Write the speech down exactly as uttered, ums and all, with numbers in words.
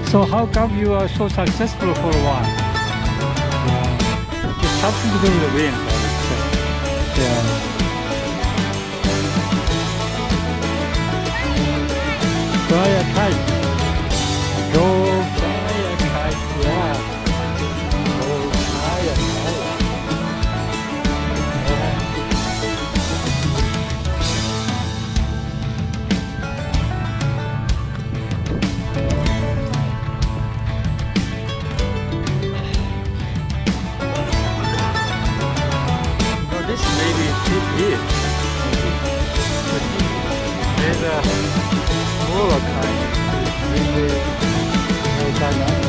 So how come you are so successful for a while? Yeah. It's something to do with the wind, I would say. Yeah. Fly a kite. Go fly a kite. Yeah. Go fly a kite. Yeah. This maybe tip here. There's a smaller kind. Maybe, maybe